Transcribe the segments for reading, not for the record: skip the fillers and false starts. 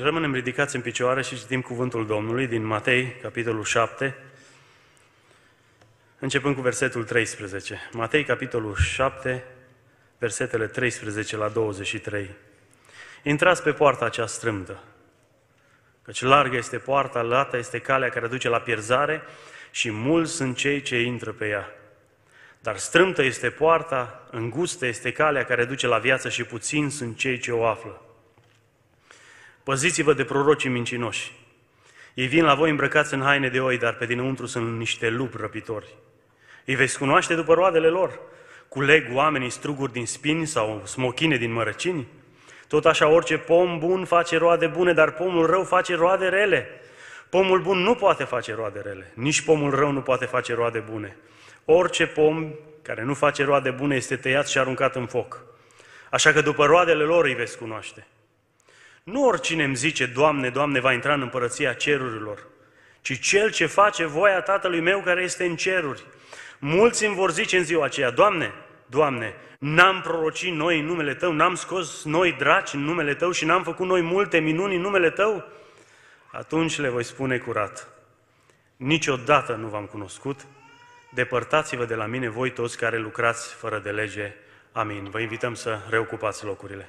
Rămânem ridicați în picioare și citim cuvântul Domnului din Matei, capitolul 7, începând cu versetul 13. Matei, capitolul 7, versetele 13 la 23. Intrați pe poarta acea strâmtă, căci largă este poarta, lată este calea care duce la pierzare și mulți sunt cei ce intră pe ea. Dar strâmtă este poarta, îngustă este calea care duce la viață și puțini sunt cei ce o află. Păziți-vă de prorocii mincinoși. Ei vin la voi îmbrăcați în haine de oi, dar pe dinăuntru sunt niște lupi răpitori. Îi veți cunoaște după roadele lor. Culeg oamenii struguri din spini sau smochine din mărăcini? Tot așa orice pom bun face roade bune, dar pomul rău face roade rele. Pomul bun nu poate face roade rele, nici pomul rău nu poate face roade bune. Orice pom care nu face roade bune este tăiat și aruncat în foc. Așa că după roadele lor îi veți cunoaște. Nu oricine îmi zice, Doamne, Doamne, va intra în împărăția cerurilor, ci cel ce face voia Tatălui meu care este în ceruri. Mulți îmi vor zice în ziua aceea, Doamne, Doamne, n-am prorocit noi în numele Tău, n-am scos noi draci în numele Tău și n-am făcut noi multe minuni în numele Tău? Atunci le voi spune curat, niciodată nu v-am cunoscut, depărtați-vă de la mine voi toți care lucrați fără de lege. Amin. Vă invităm să reocupați locurile.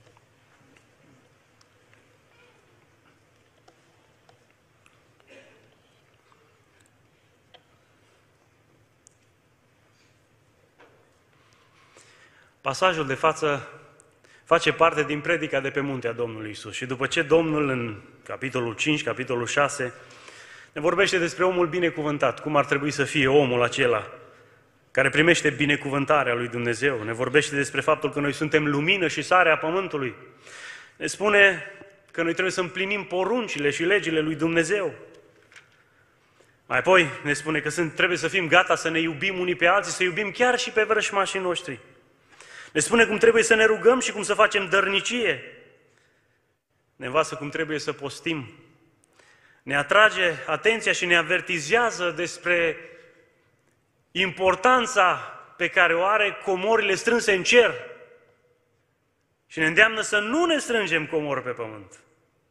Pasajul de față face parte din predica de pe muntea Domnului Iisus. Și după ce Domnul în capitolul 5, capitolul 6, ne vorbește despre omul binecuvântat, cum ar trebui să fie omul acela care primește binecuvântarea lui Dumnezeu. Ne vorbește despre faptul că noi suntem lumină și sare a pământului. Ne spune că noi trebuie să împlinim poruncile și legile lui Dumnezeu. Mai apoi ne spune că trebuie să fim gata să ne iubim unii pe alții, să iubim chiar și pe vrășmașii noștri. Ne spune cum trebuie să ne rugăm și cum să facem dărnicie. Ne învață cum trebuie să postim. Ne atrage atenția și ne avertizează despre importanța pe care o are comorile strânse în cer. Și ne îndeamnă să nu ne strângem comori pe pământ.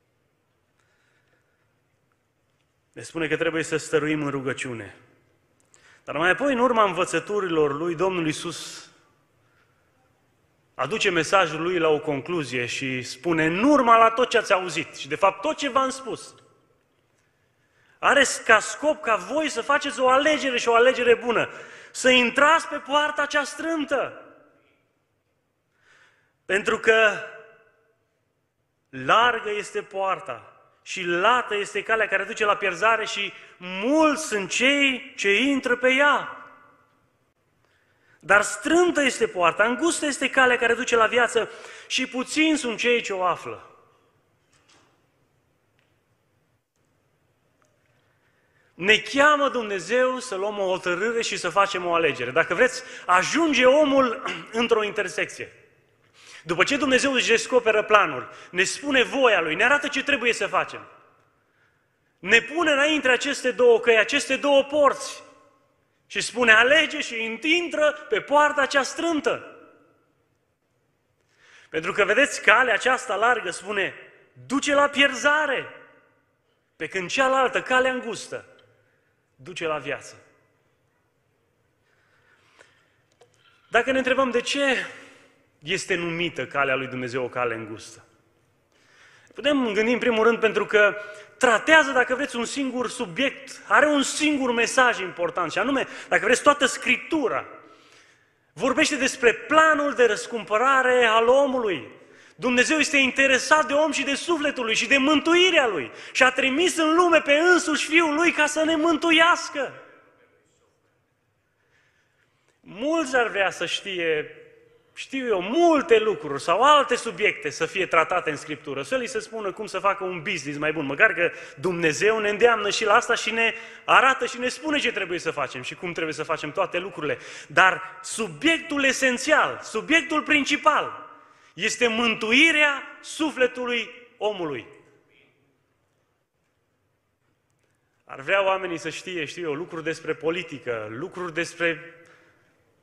Ne spune că trebuie să stăruim în rugăciune. Dar mai apoi, în urma învățăturilor lui, Domnul Iisus aduce mesajul lui la o concluzie și spune, în urma la tot ce ați auzit și de fapt tot ce v-am spus, are ca scop ca voi să faceți o alegere și o alegere bună, să intrați pe poarta cea strâmtă. Pentru că largă este poarta și lată este calea care duce la pierzare și mulți sunt cei ce intră pe ea. Dar strâmtă este poarta, îngustă este calea care duce la viață și puțini sunt cei ce o află. Ne cheamă Dumnezeu să luăm o hotărâre și să facem o alegere. Dacă vreți, ajunge omul într-o intersecție. După ce Dumnezeu își descoperă planul, ne spune voia Lui, ne arată ce trebuie să facem. Ne pune înainte aceste două căi, aceste două porți. Și spune, alege și intră pe poarta cea strâmtă. Pentru că, vedeți, calea aceasta largă, spune, duce la pierzare. Pe când cealaltă, calea îngustă, duce la viață. Dacă ne întrebăm de ce este numită calea lui Dumnezeu o cale îngustă, putem gândi în primul rând pentru că tratează, dacă vreți, un singur subiect, are un singur mesaj important și anume, dacă vreți, toată Scriptura vorbește despre planul de răscumpărare al omului. Dumnezeu este interesat de om și de sufletul lui și de mântuirea lui și a trimis în lume pe însuși Fiul lui ca să ne mântuiască. Mulți ar vrea să știu eu, multe lucruri sau alte subiecte să fie tratate în Scriptură, să li se spună cum să facă un business mai bun, măcar că Dumnezeu ne îndeamnă și la asta și ne arată și ne spune ce trebuie să facem și cum trebuie să facem toate lucrurile. Dar subiectul esențial, subiectul principal, este mântuirea sufletului omului. Ar vrea oamenii să știe, lucruri despre politică, lucruri despre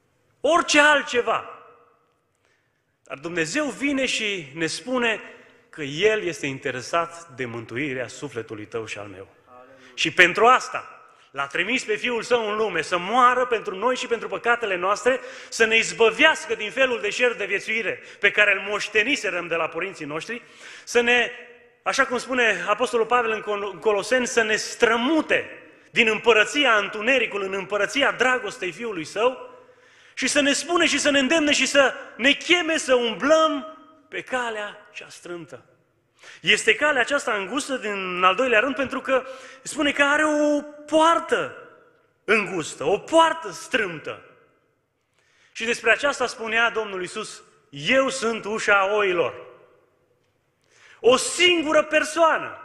orice altceva. Dar Dumnezeu vine și ne spune că El este interesat de mântuirea sufletului tău și al meu. Și pentru asta L-a trimis pe Fiul Său în lume să moară pentru noi și pentru păcatele noastre, să ne izbăvească din felul deșert de viețuire pe care îl moșteniserăm de la părinții noștri, să ne, așa cum spune Apostolul Pavel în Coloseni, să ne strămute din împărăția întunericului în împărăția dragostei Fiului Său și să ne spune și să ne îndemne și să ne cheme să umblăm pe calea cea strâmtă. Este calea aceasta îngustă din al doilea rând pentru că spune că are o poartă îngustă, o poartă strâmtă. Și despre aceasta spunea Domnul Iisus: eu sunt ușa oilor. O singură persoană.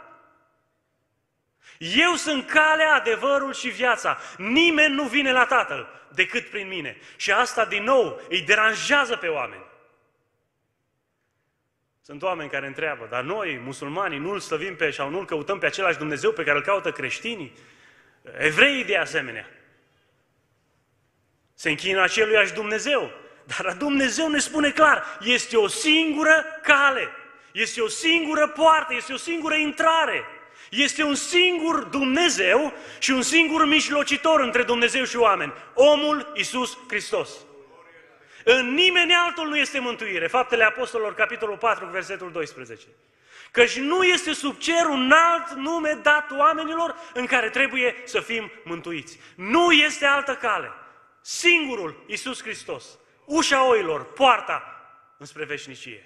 Eu sunt calea, adevărul și viața. Nimeni nu vine la Tatăl decât prin mine. Și asta din nou îi deranjează pe oameni. Sunt oameni care întreabă: dar noi, musulmanii, nu-L slăvim sau nu-L căutăm pe același Dumnezeu pe care îl caută creștinii? Evreii de asemenea. Se închină aceluiași Dumnezeu. Dar Dumnezeu ne spune clar: este o singură cale, este o singură poartă, este o singură intrare. Este un singur Dumnezeu și un singur mijlocitor între Dumnezeu și oameni, omul Iisus Hristos. În nimeni altul nu este mântuire. Faptele Apostolilor, capitolul 4, versetul 12. Căci nu este sub cer un alt nume dat oamenilor în care trebuie să fim mântuiți. Nu este altă cale. Singurul Iisus Hristos, ușa oilor, poarta înspre veșnicie.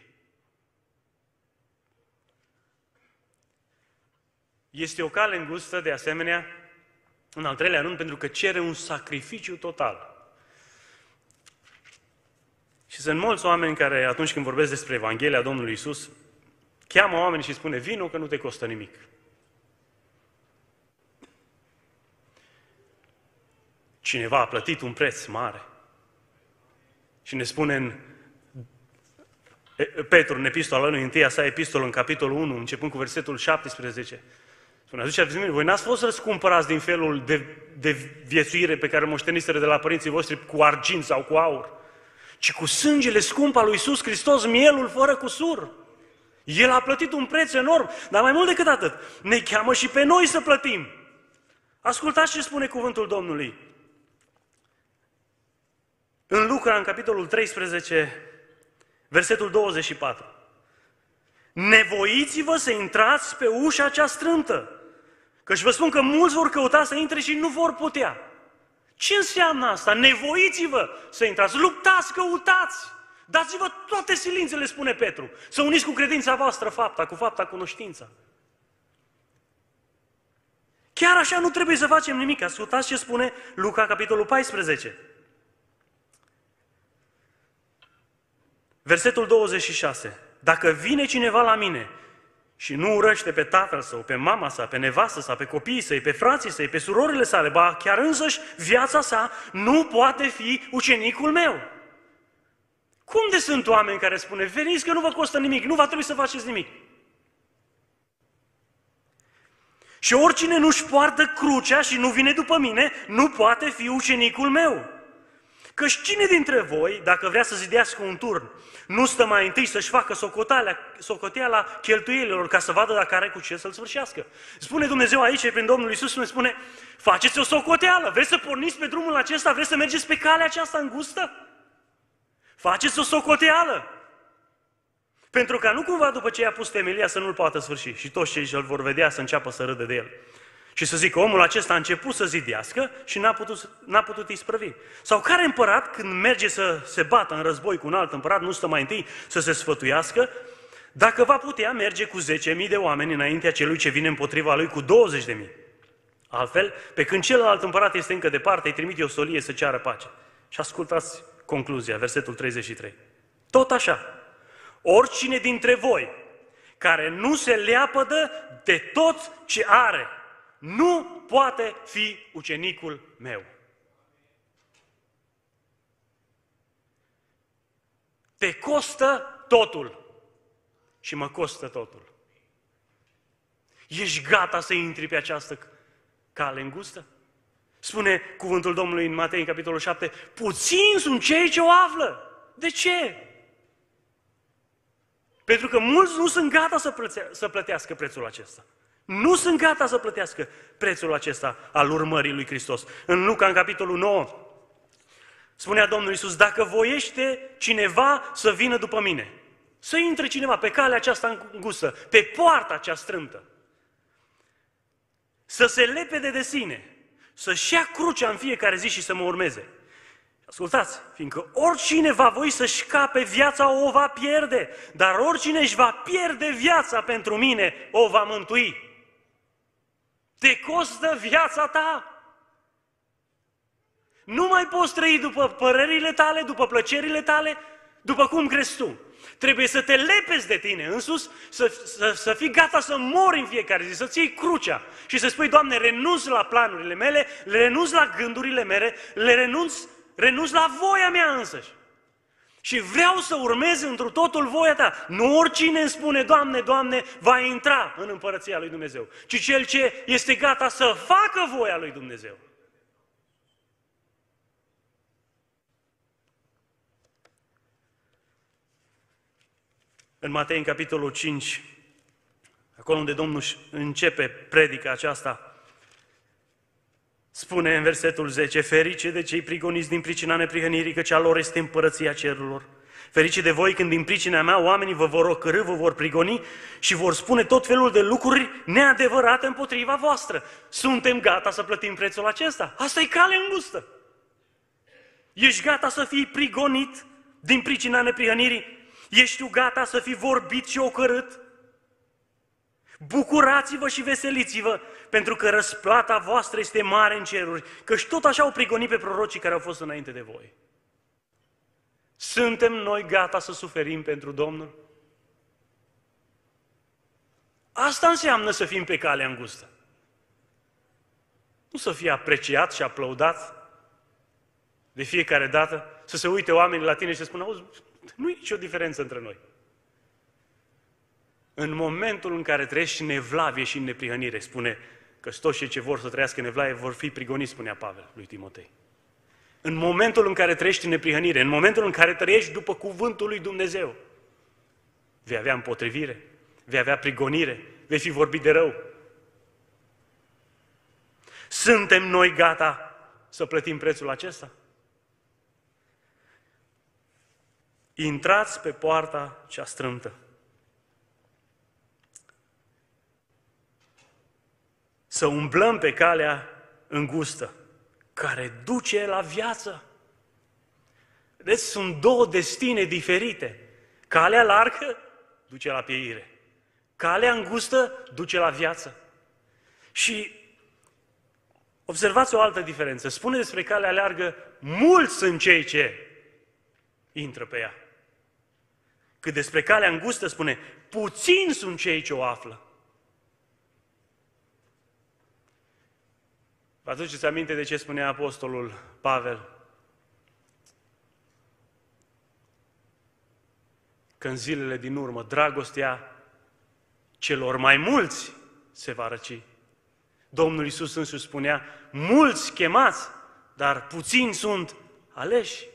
Este o cale îngustă, de asemenea, în al treilea rând, pentru că cere un sacrificiu total. Și sunt mulți oameni care, atunci când vorbesc despre Evanghelia Domnului Iisus, cheamă oamenii și spune: vino că nu te costă nimic. Cineva a plătit un preț mare. Și ne spune în Petru, în epistola lui, întâia sa epistolă, în capitolul 1, începând cu versetul 17, spune: aduceți mine, voi n-ați fost răscumpărați din felul de viețuire pe care moșteniseră de la părinții voștri cu argint sau cu aur, ci cu sângele scump al lui Iisus Hristos, mielul fără cusur. El a plătit un preț enorm, dar mai mult decât atât, ne cheamă și pe noi să plătim. Ascultați ce spune cuvântul Domnului. În Luca, în capitolul 13, versetul 24. Nevoiți-vă să intrați pe ușa cea strâmtă, căci vă spun că mulți vor căuta să intre și nu vor putea. Ce înseamnă asta? Nevoiți-vă să intrați, luptați, căutați, dați-vă toate silințele, spune Petru, să uniți cu credința voastră fapta, cu fapta cunoștința. Chiar așa nu trebuie să facem nimic. Ascultați ce spune Luca, capitolul 14. Versetul 26. Dacă vine cineva la mine și nu urăște pe tatăl său, pe mama sa, pe nevastă sa, pe copiii săi, pe frații săi, pe surorile sale, ba chiar însăși viața sa, nu poate fi ucenicul meu. Cum de sunt oameni care spune: veniți că nu vă costă nimic, nu va trebui să faceți nimic? Și oricine nu-și poartă crucea și nu vine după mine, nu poate fi ucenicul meu. Căci cine dintre voi, dacă vrea să zidească un turn, nu stă mai întâi să-și facă socoteala cheltuielilor ca să vadă dacă are cu ce să-l sfârșească? Spune Dumnezeu aici, prin Domnul Iisus, ne spune: faceți o socoteală, vreți să porniți pe drumul acesta, vreți să mergeți pe calea aceasta îngustă? Faceți o socoteală! Pentru ca nu cumva după ce i-a pus temelia să nu-l poată sfârși și toți cei ce îl vor vedea să înceapă să râdă de el. Și să zică: omul acesta a început să zidească și n-a putut isprăvi. Sau care împărat, când merge să se bată în război cu un alt împărat, nu stă mai întâi să se sfătuiască dacă va putea merge cu 10.000 de oameni înaintea celui ce vine împotriva lui cu 20.000? Altfel, pe când celălalt împărat este încă departe, îi trimite o solie să ceară pace. Și ascultați concluzia, versetul 33. Tot așa, oricine dintre voi care nu se leapădă de tot ce are, nu poate fi ucenicul meu. Te costă totul și mă costă totul. Ești gata să intri pe această cale îngustă? Spune cuvântul Domnului în Matei, în capitolul 7, puțini sunt cei ce o află. De ce? Pentru că mulți nu sunt gata să plătească prețul acesta. Nu sunt gata să plătească prețul acesta al urmării lui Hristos. În Luca, în capitolul 9, spunea Domnul Iisus, dacă voiește cineva să vină după mine, să intre cineva pe calea aceasta îngustă, pe poarta cea strâmtă, să se lepede de sine, să-și ia crucea în fiecare zi și să mă urmeze. Ascultați, fiindcă oricine va voi să-și scape viața o va pierde, dar oricine își va pierde viața pentru mine o va mântui. Te costă viața ta. Nu mai poți trăi după părerile tale, după plăcerile tale, după cum crezi tu. Trebuie să te lepezi de tine însuți, să fii gata să mori în fiecare zi, să-ți iei crucea și să spui, Doamne, renunț la planurile mele, renunț la gândurile mele, renunț la voia mea însăși. Și vreau să urmez întru totul voia ta. Nu oricine îmi spune, Doamne, Doamne, va intra în împărăția lui Dumnezeu, ci cel ce este gata să facă voia lui Dumnezeu. În Matei, în capitolul 5, acolo unde Domnul începe predica aceasta, spune în versetul 10, ferice de cei prigoniți din pricina neprihănirii, căci a lor este împărăția cerurilor. Ferice de voi când din pricina mea oamenii vă vor ocărî, vă vor prigoni și vor spune tot felul de lucruri neadevărate împotriva voastră. Suntem gata să plătim prețul acesta? Asta e calea îngustă. Ești gata să fii prigonit din pricina neprihănirii? Ești tu gata să fii vorbit și ocărât? Bucurați-vă și veseliți-vă, pentru că răsplata voastră este mare în ceruri, căci tot așa au prigonit pe prorocii care au fost înainte de voi. Suntem noi gata să suferim pentru Domnul? Asta înseamnă să fim pe calea îngustă. Nu să fie apreciat și aplaudat de fiecare dată, să se uite oamenii la tine și să spună, auzi, nu e nicio diferență între noi. În momentul în care trăiești în evlavie și în neprihănire, spune că toți cei ce vor să trăiască în evlavie vor fi prigoniți, spunea Pavel lui Timotei. În momentul în care trăiești în neprihănire, în momentul în care trăiești după cuvântul lui Dumnezeu, vei avea împotrivire, vei avea prigonire, vei fi vorbit de rău. Suntem noi gata să plătim prețul acesta? Intrați pe poarta cea strâmtă. Să umblăm pe calea îngustă, care duce la viață. Deci sunt două destine diferite. Calea largă duce la pieire. Calea îngustă duce la viață. Și observați o altă diferență. Spune despre calea largă, mulți sunt cei ce intră pe ea. Cât despre calea îngustă spune, puțini sunt cei ce o află. Vă aduceți aminte de ce spunea apostolul Pavel? Că în zilele din urmă dragostea celor mai mulți se va răci. Domnul Iisus însuși spunea, mulți chemați, dar puțini sunt aleși.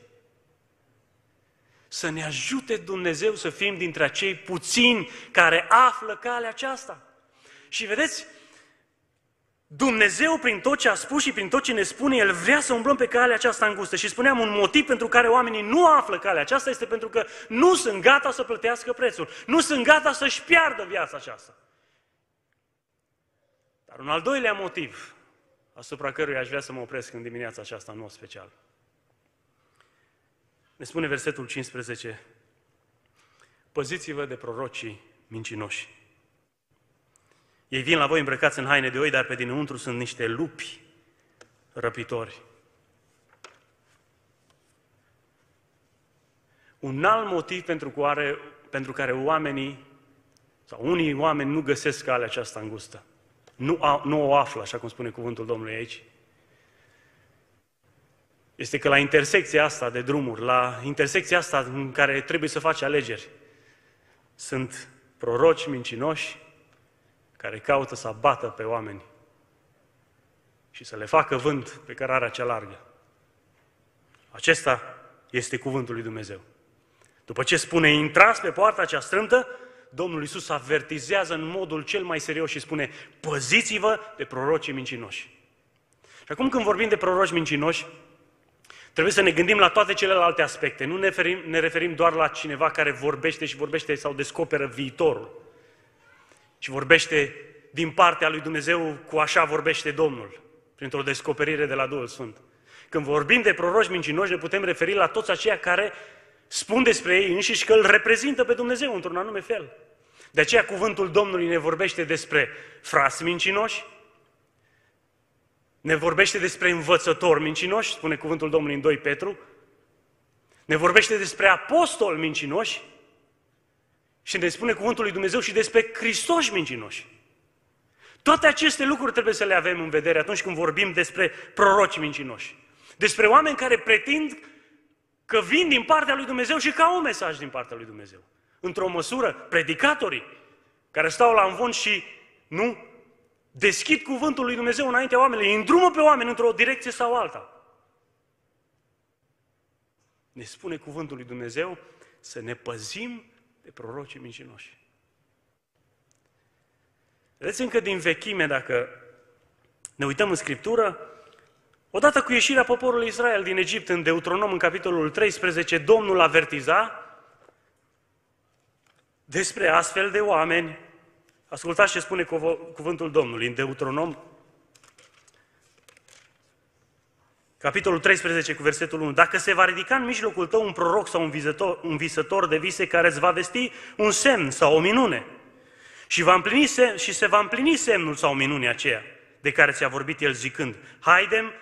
Să ne ajute Dumnezeu să fim dintre acei puțini care află calea aceasta. Și vedeți, Dumnezeu, prin tot ce a spus și prin tot ce ne spune, El vrea să umblăm pe calea aceasta îngustă. Și spuneam, un motiv pentru care oamenii nu află calea aceasta este pentru că nu sunt gata să plătească prețul. Nu sunt gata să-și piardă viața aceasta. Dar un al doilea motiv, asupra căruia aș vrea să mă opresc în dimineața aceasta, în mod special. Ne spune versetul 15, păziți-vă de prorocii mincinoși. Ei vin la voi îmbrăcați în haine de oi, dar pe dinăuntru sunt niște lupi răpitori. Un alt motiv pentru care oamenii, sau unii oameni nu găsesc calea aceasta îngustă, nu o află, așa cum spune cuvântul Domnului aici, este că la intersecția asta de drumuri, la intersecția asta în care trebuie să faci alegeri, sunt proroci mincinoși care caută să abată pe oameni și să le facă vânt pe cărarea cea largă. Acesta este cuvântul lui Dumnezeu. După ce spune, intrați pe poarta cea strâmtă, Domnul Iisus avertizează în modul cel mai serios și spune, păziți-vă de prorocii mincinoși. Și acum când vorbim de proroci mincinoși, trebuie să ne gândim la toate celelalte aspecte. Nu ne referim doar la cineva care vorbește și vorbește sau descoperă viitorul. Și vorbește din partea lui Dumnezeu cu așa vorbește Domnul, printr-o descoperire de la Duhul Sfânt. Când vorbim de proroci mincinoși, ne putem referi la toți aceia care spun despre ei înșiși că îl reprezintă pe Dumnezeu într-un anume fel. De aceea cuvântul Domnului ne vorbește despre frați mincinoși, ne vorbește despre învățători mincinoși, spune cuvântul Domnului în 2 Petru, ne vorbește despre apostoli mincinoși și ne spune cuvântul lui Dumnezeu și despre Hristoși mincinoși. Toate aceste lucruri trebuie să le avem în vedere atunci când vorbim despre proroci mincinoși. Despre oameni care pretind că vin din partea lui Dumnezeu și că au un mesaj din partea lui Dumnezeu. Într-o măsură, predicatorii care stau la învon și nu deschid cuvântul lui Dumnezeu înaintea oamenilor, îi îndrumă pe oameni într-o direcție sau alta. Ne spune cuvântul lui Dumnezeu să ne păzim de prorocii mincinoși. Vedeți, încă din vechime, dacă ne uităm în Scriptură, odată cu ieșirea poporului Israel din Egipt, în Deuteronom, în capitolul 13, Domnul avertiza despre astfel de oameni. Ascultați ce spune cuvântul Domnului în Deuteronom, capitolul 13, cu versetul 1. Dacă se va ridica în mijlocul tău un proroc sau un visător de vise care îți va vesti un semn sau o minune și se va împlini semnul sau minunea aceea de care ți-a vorbit el zicând, haidem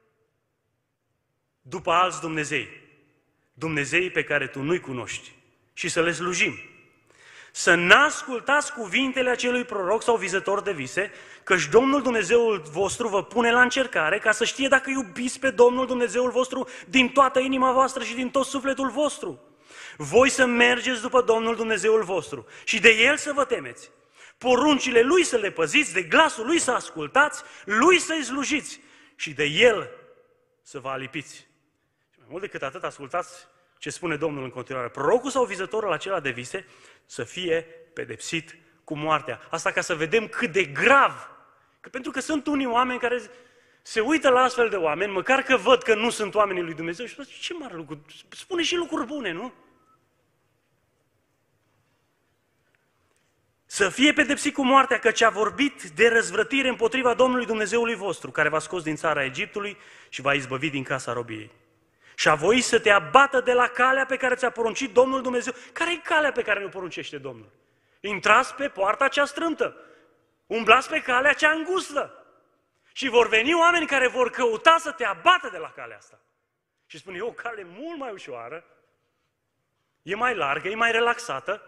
după alți Dumnezei pe care tu nu-i cunoști și să le slujim. Să n-ascultați cuvintele acelui proroc sau vizător de vise, căci Domnul Dumnezeul vostru vă pune la încercare ca să știe dacă iubiți pe Domnul Dumnezeul vostru din toată inima voastră și din tot sufletul vostru. Voi să mergeți după Domnul Dumnezeul vostru și de El să vă temeți. Poruncile Lui să le păziți, de glasul Lui să ascultați, Lui să-i slujiți și de El să vă alipiți. Și mai mult decât atât, ascultați ce spune Domnul în continuare. Prorocul sau vizătorul acela de vise să fie pedepsit cu moartea. Asta ca să vedem cât de grav. Că pentru că sunt unii oameni care se uită la astfel de oameni, măcar că văd că nu sunt oamenii lui Dumnezeu și spune, ce mare lucru, spune și lucruri bune, nu? Să fie pedepsit cu moartea, căci a vorbit de răzvrătire împotriva Domnului Dumnezeului vostru, care v-a scos din țara Egiptului și v-a izbăvit din casa robiei. Și a voit să te abată de la calea pe care ți-a poruncit Domnul Dumnezeu. Care e calea pe care ne poruncește Domnul? Intrați pe poarta cea strâmtă, umblați pe calea cea îngustă. Și vor veni oameni care vor căuta să te abată de la calea asta. Și spune, e o cale mult mai ușoară, e mai largă, e mai relaxată,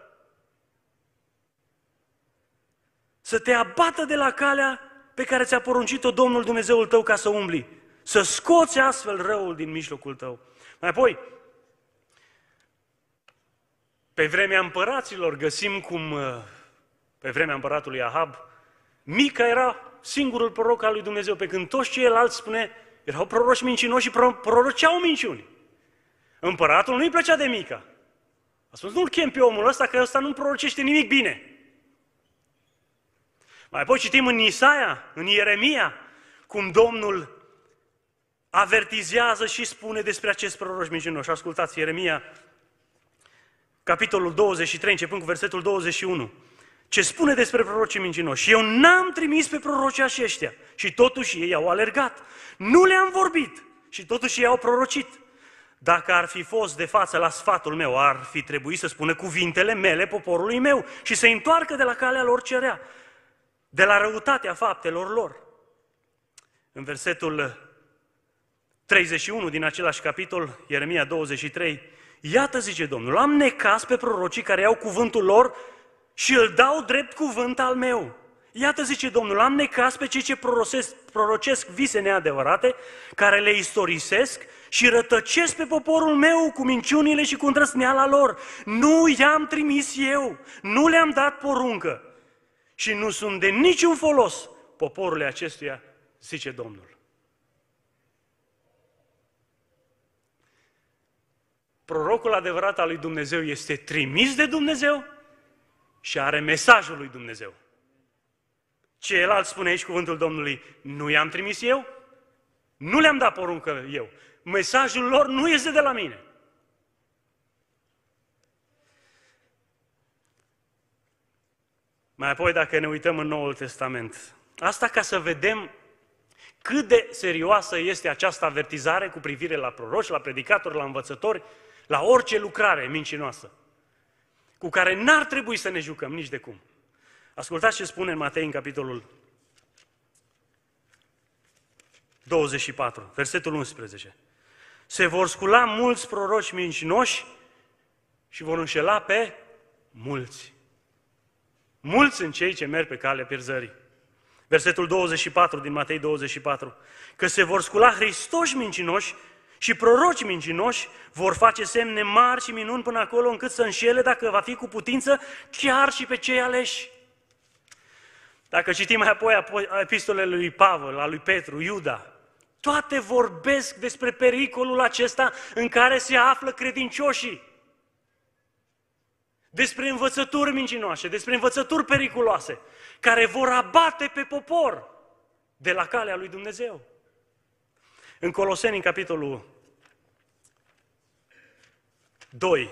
să te abată de la calea pe care ți-a poruncit-o Domnul Dumnezeul tău ca să umbli. Să scoți astfel răul din mijlocul tău. Mai apoi, pe vremea împăraților găsim cum, pe vremea împăratului Ahab, Mica era singurul proroc al lui Dumnezeu, pe când toți ceilalți, spune, erau proroci mincinoși și proroceau minciuni. Împăratul nu-i plăcea de Mica. A spus, nu-l chem pe omul ăsta, că ăsta nu prorocește nimic bine. Mai apoi citim în Isaia, în Ieremia, cum Domnul avertizează și spune despre acest proroci mincinoși. Ascultați, Ieremia, capitolul 23, începând cu versetul 21. Ce spune despre prorocii mincinoși? Eu n-am trimis pe prorocii aceștia și totuși ei au alergat. Nu le-am vorbit și totuși ei au prorocit. Dacă ar fi fost de față la sfatul meu, ar fi trebuit să spună cuvintele mele poporului meu și să întoarcă de la calea lor ce rea, de la răutatea faptelor lor. În versetul 31 din același capitol, Ieremia 23, iată, zice Domnul, am necaz pe prorocii care iau cuvântul lor și îl dau drept cuvânt al meu. Iată, zice Domnul, am necaz pe cei ce prorocesc vise neadevărate, care le istorisesc și rătăcesc pe poporul meu cu minciunile și cu îndrăzneala lor. Nu i-am trimis eu, nu le-am dat poruncă și nu sunt de niciun folos poporului acestuia, zice Domnul. Prorocul adevărat al lui Dumnezeu este trimis de Dumnezeu și are mesajul lui Dumnezeu. Ceilalți, spune aici cuvântul Domnului, nu i-am trimis eu, nu le-am dat poruncă eu. Mesajul lor nu este de la mine. Mai apoi, dacă ne uităm în Noul Testament, asta ca să vedem cât de serioasă este această avertizare cu privire la proroci, la predicatori, la învățători, la orice lucrare mincinoasă, cu care n-ar trebui să ne jucăm nici de cum. Ascultați ce spune în Matei, în capitolul 24, versetul 11. Se vor scula mulți proroci mincinoși și vor înșela pe mulți. Mulți sunt cei ce merg pe calea pierzării. Versetul 24 din Matei 24. Că se vor scula Hristoși mincinoși și proroci mincinoși, vor face semne mari și minuni până acolo încât să înșele, dacă va fi cu putință, chiar și pe cei aleși. Dacă citim mai apoi epistolele lui Pavel, a lui Petru, Iuda, toate vorbesc despre pericolul acesta în care se află credincioșii. Despre învățături mincinoase, despre învățături periculoase, care vor abate pe popor de la calea lui Dumnezeu. În Coloseni, în capitolul 2,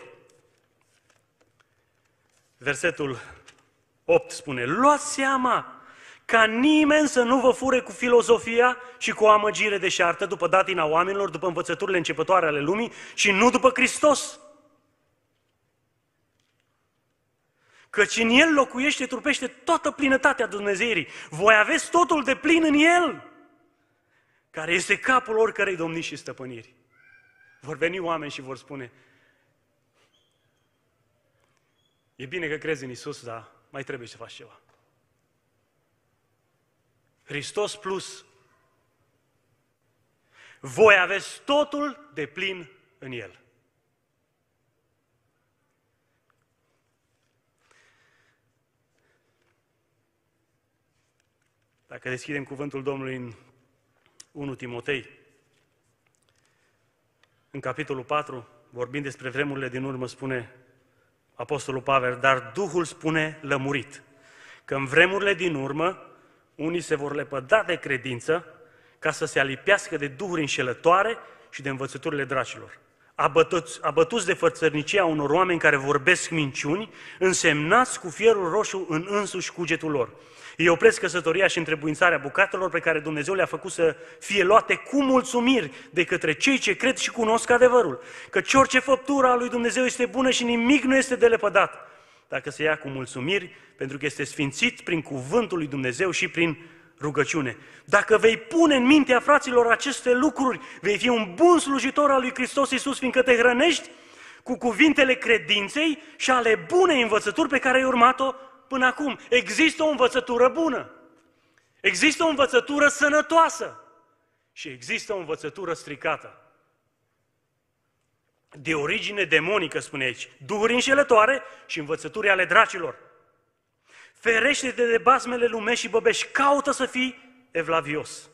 versetul 8 spune: luați seama ca nimeni să nu vă fure cu filozofia și cu o amăgire deșartă, după datina oamenilor, după învățăturile începătoare ale lumii și nu după Hristos. Căci în El locuiește, trupește toată plinătatea Dumnezeirii. Voi aveți totul de plin în El, care este capul oricărei domnii și stăpâniri. Vor veni oameni și vor spune: e bine că crezi în Iisus, dar mai trebuie să faci ceva. Hristos plus. Voi aveți totul de plin în El. Dacă deschidem cuvântul Domnului în 1 Timotei, în capitolul 4, vorbind despre vremurile din urmă, spune Apostolul Pavel: dar Duhul spune lămurit că în vremurile din urmă unii se vor lepăda de credință ca să se alipească de duhuri înșelătoare și de învățăturile dracilor, abătuți de fărțărnicia unor oameni care vorbesc minciuni, însemnați cu fierul roșu în însuși cugetul lor. Ei opresc căsătoria și întrebuințarea bucatelor pe care Dumnezeu le-a făcut să fie luate cu mulțumiri de către cei ce cred și cunosc adevărul. Căci orice făptură a lui Dumnezeu este bună și nimic nu este de lepădat, dacă se ia cu mulțumiri, pentru că este sfințit prin cuvântul lui Dumnezeu și prin rugăciune. Dacă vei pune în mintea fraților aceste lucruri, vei fi un bun slujitor al lui Hristos Iisus, fiindcă te hrănești cu cuvintele credinței și ale bunei învățături pe care ai urmat-o până acum. Există o învățătură bună, există o învățătură sănătoasă și există o învățătură stricată. De origine demonică, spune aici, duhuri înșelătoare și învățături ale dracilor. Ferește-te de basmele lumești și băbești, caută să fii evlavios.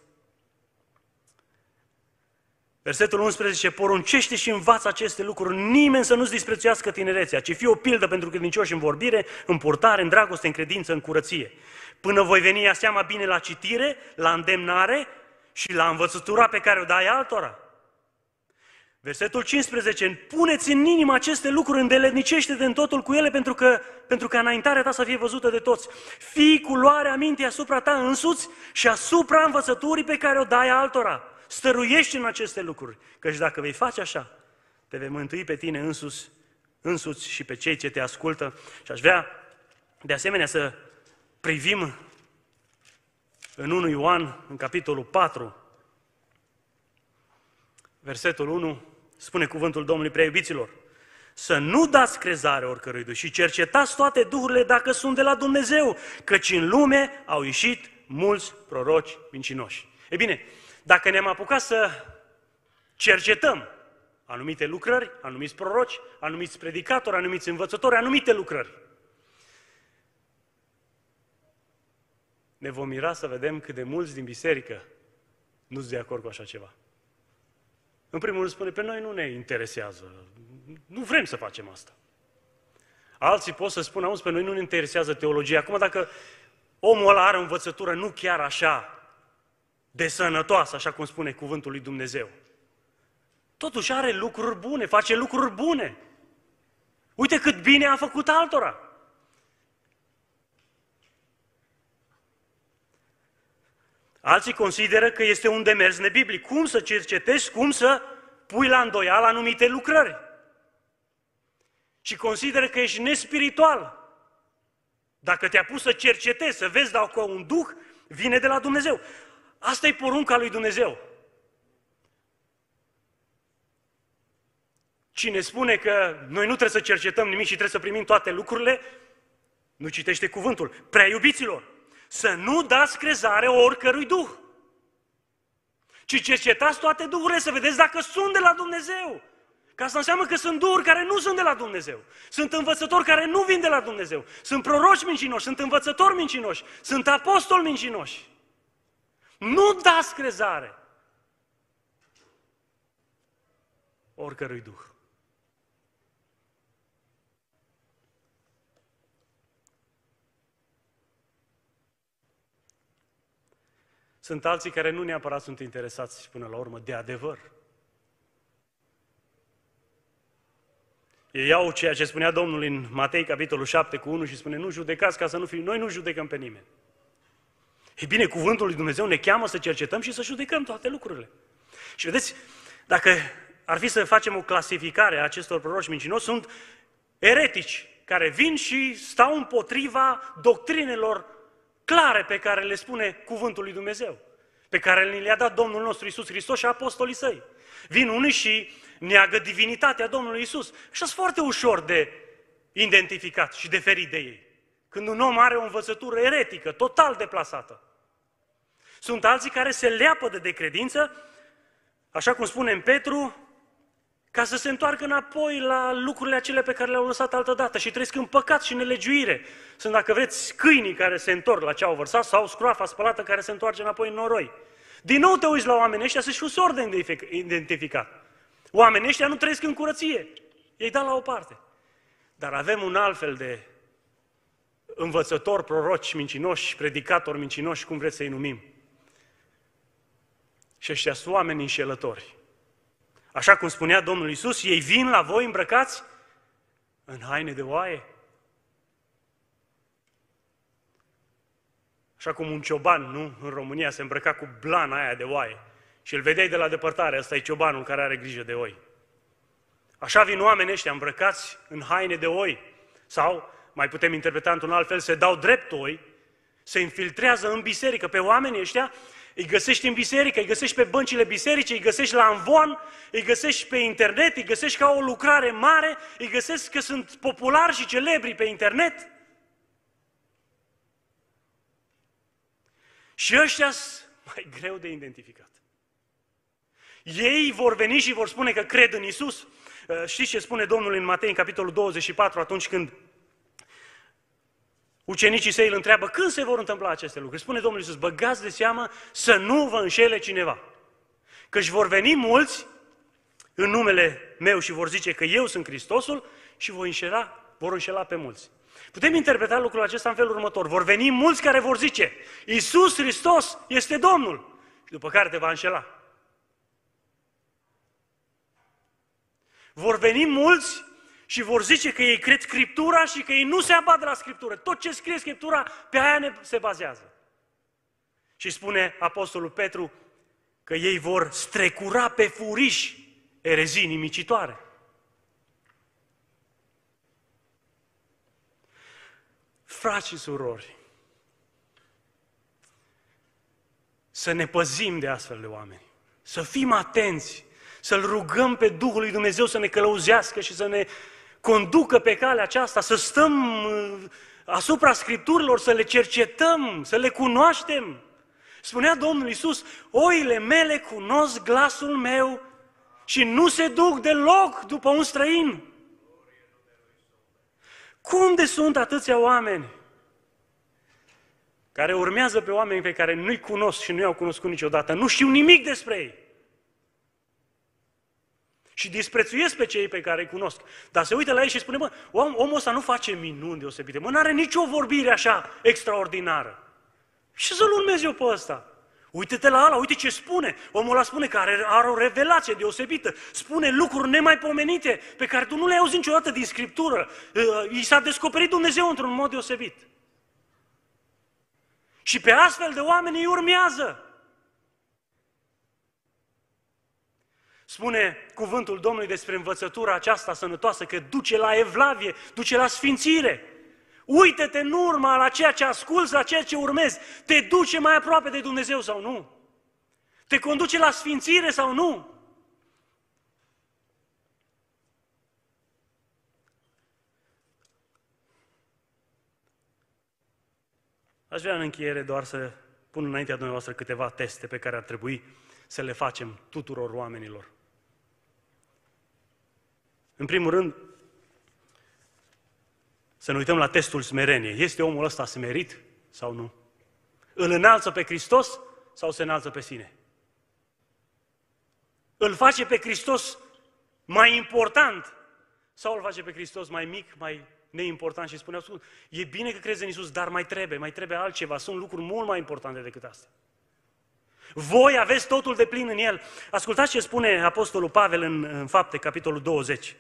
Versetul 11, poruncește și învață aceste lucruri, nimeni să nu-ți disprețuiască tinerețea, ci fie o pildă pentru credincioși în vorbire, în purtare, în dragoste, în credință, în curăție. Până voi veni, ia seama bine la citire, la îndemnare și la învățătura pe care o dai altora. Versetul 15, puneți în inimă aceste lucruri, îndeletnicește-te în totul cu ele, pentru că înaintarea ta să fie văzută de toți. Fii cu luarea minții asupra ta însuți și asupra învățăturii pe care o dai altora. Stăruiești în aceste lucruri, căci dacă vei face așa, te vei mântui pe tine însuți și pe cei ce te ascultă. Și aș vrea, de asemenea, să privim în 1 Ioan, în capitolul 4, versetul 1, spune cuvântul Domnului: prea iubiților, să nu dați crezare oricărui duh și cercetați toate duhurile dacă sunt de la Dumnezeu, căci în lume au ieșit mulți proroci mincinoși. Ei bine, dacă ne-am apucat să cercetăm anumite lucrări, anumiți proroci, anumiți predicatori, anumiți învățători, anumite lucrări, ne vom mira să vedem cât de mulți din biserică nu sunt de acord cu așa ceva. În primul rând spune, pe noi nu ne interesează, Nu vrem să facem asta. Alții pot să spună, auzi, pe noi nu ne interesează teologia. Acum dacă omul ăla are o învățătură nu chiar așa de sănătoasă, așa cum spune cuvântul lui Dumnezeu, totuși are lucruri bune, face lucruri bune. Uite cât bine a făcut altora. Alții consideră că este un demers nebiblic. Cum să cercetezi, cum să pui la îndoială anumite lucrări. Și consideră că ești nespiritual. Dacă te-a pus să cercetezi, să vezi dacă un duh vine de la Dumnezeu. Asta e porunca lui Dumnezeu. Cine spune că noi nu trebuie să cercetăm nimic și trebuie să primim toate lucrurile, nu citește cuvântul. Prea iubiților, să nu dați crezare oricărui duh, ci cercetați toate duhurile să vedeți dacă sunt de la Dumnezeu. Că asta înseamnă că sunt duhuri care nu sunt de la Dumnezeu. Sunt învățători care nu vin de la Dumnezeu. Sunt proroci mincinoși, sunt învățători mincinoși, sunt apostoli mincinoși. Nu dați crezare oricărui duh. Sunt alții care nu neapărat sunt interesați până la urmă de adevăr. Ei iau ceea ce spunea Domnul în Matei, capitolul 7, cu 1 și spune, nu judecați ca să nu fim, noi nu judecăm pe nimeni. Ei bine, cuvântul lui Dumnezeu ne cheamă să cercetăm și să judecăm toate lucrurile. Și vedeți, dacă ar fi să facem o clasificare a acestor proroci mincinoși, sunt eretici care vin și stau împotriva doctrinelor clare pe care le spune cuvântul lui Dumnezeu, pe care le-a dat Domnul nostru Iisus Hristos și apostolii săi. Vin unii și neagă divinitatea Domnului Iisus. Și sunt foarte ușor de identificat și de ferit de ei. Când un om are o învățătură eretică, total deplasată. Sunt alții care se leapă de credință, așa cum spune în Petru, ca să se întoarcă înapoi la lucrurile acele pe care le-au lăsat altădată și trăiesc în păcat și în nelegiuire. Sunt, dacă vreți, câinii care se întorc la ce au vărsat sau scroafa spălată care se întoarce înapoi în noroi. Din nou te uiți la oamenii ăștia, să-și ușor de identificat. Oamenii ăștia nu trăiesc în curăție. Ei dau la o parte. Dar avem un alt fel de învățători, proroci mincinoși, predicatori mincinoși, cum vreți să-i numim. Și ăștia sunt oameni înșelători. Așa cum spunea Domnul Iisus, ei vin la voi îmbrăcați în haine de oaie. Așa cum un cioban, nu? În România se îmbrăca cu blana aia de oaie. Și îl vedeai de la depărtare, ăsta e ciobanul care are grijă de oi. Așa vin oamenii ăștia îmbrăcați în haine de oi. Sau, mai putem interpreta într-un alt fel, se dau drept oi, se infiltrează în biserică. Pe oamenii ăștia îi găsești în biserică, îi găsești pe băncile bisericii, îi găsești la amvon, îi găsești pe internet, îi găsești ca o lucrare mare, îi găsești că sunt populari și celebri pe internet. Și ăștia sunt mai greu de identificat. Ei vor veni și vor spune că cred în Iisus. Știți ce spune Domnul în Matei, în capitolul 24, atunci când ucenicii săi îl întreabă când se vor întâmpla aceste lucruri. Spune Domnul Iisus, băgați de seamă să nu vă înșele cineva. Căci vor veni mulți în numele meu și vor zice că eu sunt Hristosul și vor înșela pe mulți. Putem interpreta lucrul acesta în felul următor. Vor veni mulți care vor zice, Iisus Hristos este Domnul. Și după care te va înșela. Vor veni mulți și vor zice că ei cred Scriptura și că ei nu se abat de la Scriptură. Tot ce scrie Scriptura, pe aia se bazează. Și spune Apostolul Petru că ei vor strecura pe furiș erezii nimicitoare. Frați și surori, să ne păzim de astfel de oameni, să fim atenți, să-L rugăm pe Duhul lui Dumnezeu să ne călăuzească și să ne conducă pe calea aceasta, să stăm asupra Scripturilor, să le cercetăm, să le cunoaștem. Spunea Domnul Iisus, oile mele cunosc glasul meu și nu se duc deloc după un străin. Cum de sunt atâția oameni care urmează pe oameni pe care nu-i cunosc și nu i-au cunoscut niciodată, nu știu nimic despre ei. Și disprețuiesc pe cei pe care îi cunosc. Dar se uită la ei și spune, mă, omul ăsta nu face minuni deosebite, mă, n-are nicio vorbire așa extraordinară. Și să-l urmez eu pe ăsta. Uite-te la ăla, uite ce spune. Omul ăla spune că are o revelație deosebită. Spune lucruri nemaipomenite pe care tu nu le-ai auzit niciodată din Scriptură. I s-a descoperit Dumnezeu într-un mod deosebit. Și pe astfel de oameni îi urmează. Spune cuvântul Domnului despre învățătura aceasta sănătoasă că duce la evlavie, duce la sfințire. Uită-te în urma la ceea ce asculți, la ceea ce urmezi. Te duce mai aproape de Dumnezeu sau nu? Te conduce la sfințire sau nu? Aș vrea în încheiere doar să pun înaintea dumneavoastră câteva teste pe care ar trebui să le facem tuturor oamenilor. În primul rând, să ne uităm la testul smereniei. Este omul ăsta smerit sau nu? Îl înalță pe Hristos sau se înalță pe sine? Îl face pe Hristos mai important sau îl face pe Hristos mai mic, mai neimportant și spune, e bine că crezi în Iisus, dar mai trebuie altceva, sunt lucruri mult mai importante decât astea. Voi aveți totul de plin în El. Ascultați ce spune Apostolul Pavel în Fapte, capitolul 20.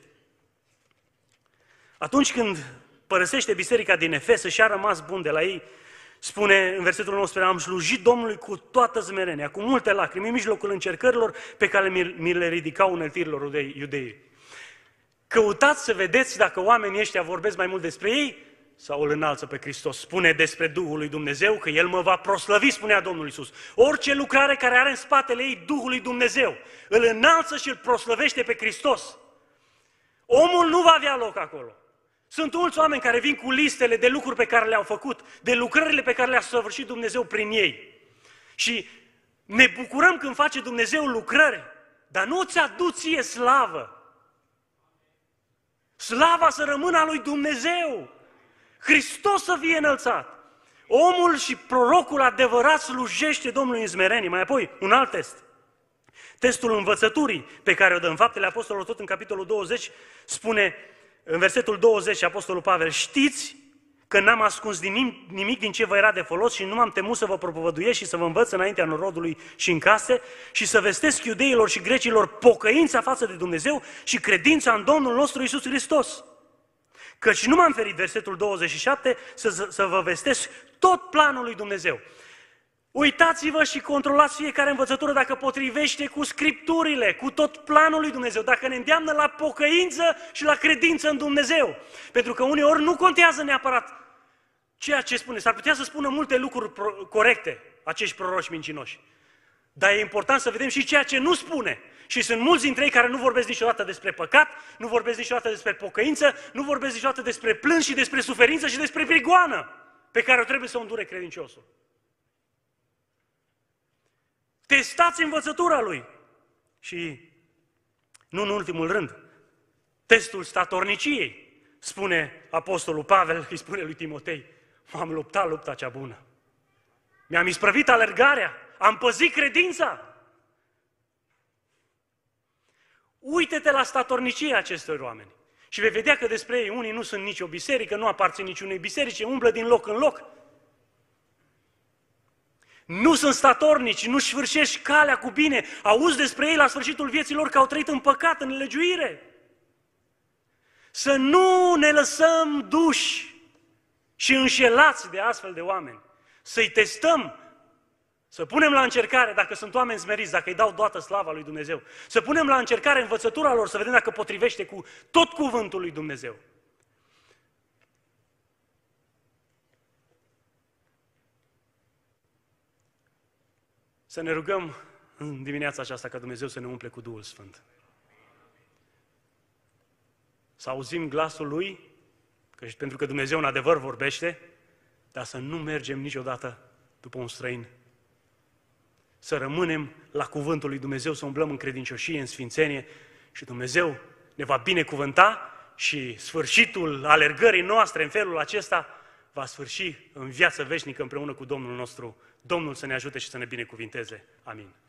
Atunci când părăsește biserica din Efes și a rămas bun de la ei, spune în versetul 19, am slujit Domnului cu toată smerenia, cu multe lacrimi, în mijlocul încercărilor pe care mi le ridicau uneltirilor iudeii. Căutați să vedeți dacă oamenii ăștia vorbesc mai mult despre ei sau îl înalță pe Hristos. Spune despre Duhul lui Dumnezeu că El mă va proslăvi, spunea Domnul Iisus. Orice lucrare care are în spatele ei Duhul lui Dumnezeu, îl înalță și îl proslăvește pe Hristos. Omul nu va avea loc acolo. Sunt mulți oameni care vin cu listele de lucruri pe care le-au făcut, de lucrările pe care le-a săvârșit Dumnezeu prin ei. Și ne bucurăm când face Dumnezeu lucrări, dar nu ți adu ție slavă. Slava să rămână a lui Dumnezeu. Hristos să fie înălțat. Omul și prorocul adevărat slujește Domnului în smerenie. Mai apoi, un alt test. Testul învățăturii pe care o dă în Faptele Apostolilor, tot în capitolul 20, spune în versetul 20 Apostolul Pavel, știți că n-am ascuns nimic din ce vă era de folos și nu m-am temut să vă propovăduiesc și să vă învăț înaintea norodului și în case și să vestesc iudeilor și grecilor pocăința față de Dumnezeu și credința în Domnul nostru Iisus Hristos. Căci nu m-am ferit, versetul 27, să vă vestesc tot planul lui Dumnezeu. Uitați-vă și controlați fiecare învățătură dacă potrivește cu Scripturile, cu tot planul lui Dumnezeu, dacă ne îndeamnă la pocăință și la credință în Dumnezeu. Pentru că uneori nu contează neapărat ceea ce spune. S-ar putea să spună multe lucruri corecte acești proroși mincinoși. Dar e important să vedem și ceea ce nu spune. Și sunt mulți dintre ei care nu vorbesc niciodată despre păcat, nu vorbesc niciodată despre pocăință, nu vorbesc niciodată despre plâns și despre suferință și despre prigoană pe care o trebuie să o îndure credinciosul. Testați învățătura lui. Și, nu în ultimul rând, testul statorniciei. Spune Apostolul Pavel, îi spune lui Timotei, m-am luptat lupta cea bună. Mi-am isprăvit alergarea, am păzit credința. Uite-te la statornicia acestor oameni și vei vedea că despre ei unii nu sunt nicio biserică, nu aparțin niciunei biserici, umblă din loc în loc. Nu sunt statornici, nu-și sfârșești calea cu bine. Auzi despre ei la sfârșitul vieții lor că au trăit în păcat, în nelegiuire. Să nu ne lăsăm duși și înșelați de astfel de oameni. Să-i testăm, să punem la încercare dacă sunt oameni smeriți, dacă îi dau toată slava lui Dumnezeu. Să punem la încercare învățătura lor, să vedem dacă potrivește cu tot cuvântul lui Dumnezeu. Să ne rugăm în dimineața aceasta ca Dumnezeu să ne umple cu Duhul Sfânt. Să auzim glasul Lui, pentru că Dumnezeu în adevăr vorbește, dar să nu mergem niciodată după un străin. Să rămânem la cuvântul lui Dumnezeu, să umblăm în credincioșie, în sfințenie și Dumnezeu ne va binecuvânta și sfârșitul alergării noastre în felul acesta va sfârși în viață veșnică împreună cu Domnul nostru. Domnul să ne ajute și să ne binecuvinteze. Amin.